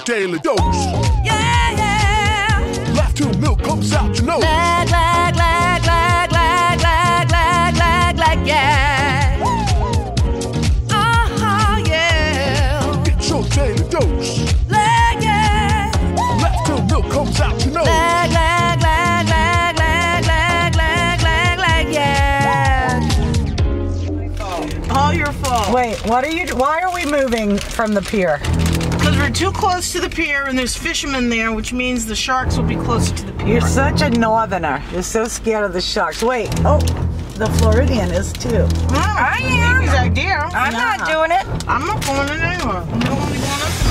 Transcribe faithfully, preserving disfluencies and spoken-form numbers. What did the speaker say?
daily dose. Yeah, yeah. Laugh till milk comes out your nose. Lag, lag, lag, lag, lag, lag, lag, lag, lag, yeah. Uh-huh, yeah. Get your daily dose. Lag, yeah. Laugh till milk comes out your nose. Lag, lag, lag, lag, lag, lag, lag, lag, lag, yeah. All your fault. Wait, what are you? Why are we moving from the pier? Because we're too close to the pier and there's fishermen there, which means the sharks will be closer to the pier. You're such a northerner. You're so scared of the sharks. Wait, oh, the Floridian is too. I am. Baby's idea. I'm not doing it. I'm not going in anywhere. I'm the only one up there.